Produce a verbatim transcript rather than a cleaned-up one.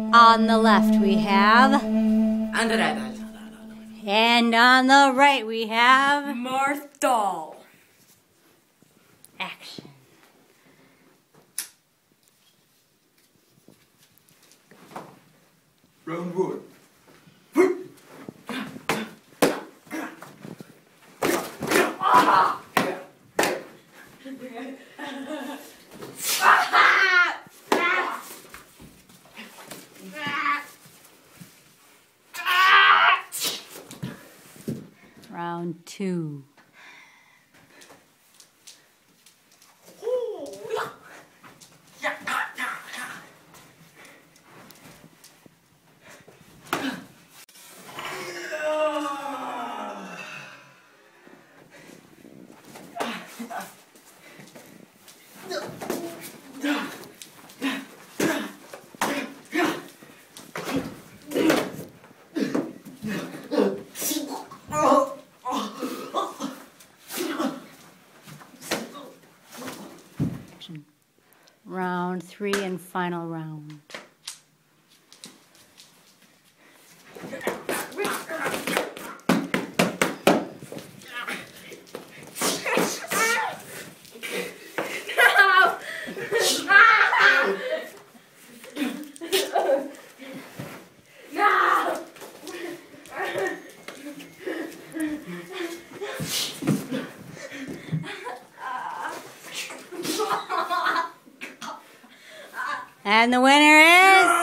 On the left we have... And the right. And on the right we have... Marthal. Action. Round wood. Round two. Round three and final round. And the winner is...